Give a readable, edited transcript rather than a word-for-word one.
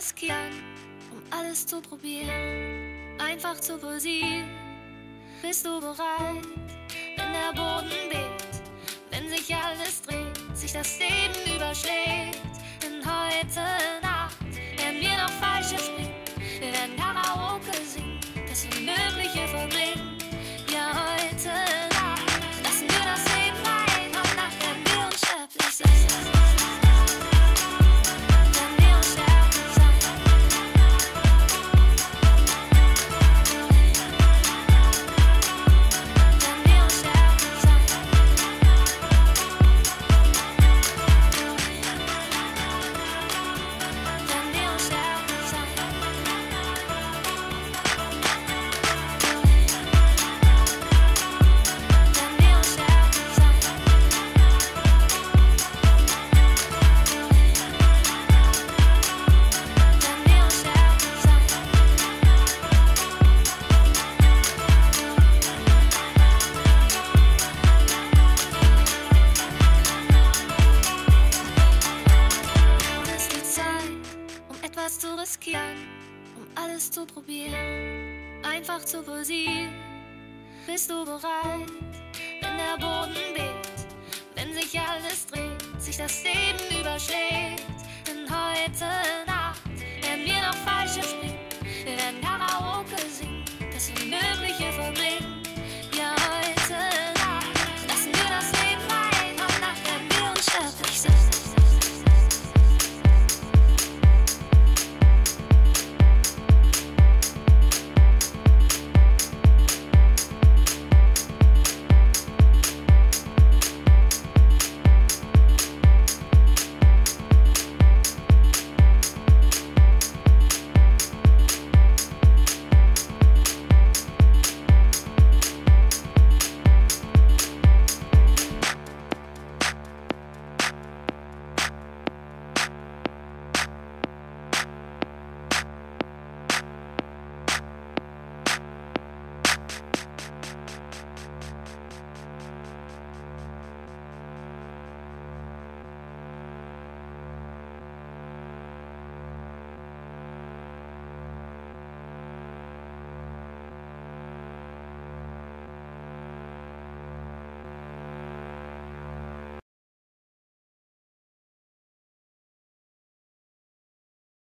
riskieren, um alles zu probieren, einfach zu Poesie. Bist du bereit, wenn der Boden bebt, wenn sich alles dreht, sich das Leben überschlägt? Denn heute Nacht werden wir noch Falsche springen, wir werden Karaoke singen, das Unmögliche verbringen. Ja, heute Nacht lassen wir das Leben rein und Nacht werden wir unsterblich sein. Zu riskieren, um alles zu probieren, einfach zu Poesie. Bist du bereit, wenn der Boden bebt, wenn sich alles dreht, sich das Leben überschlägt?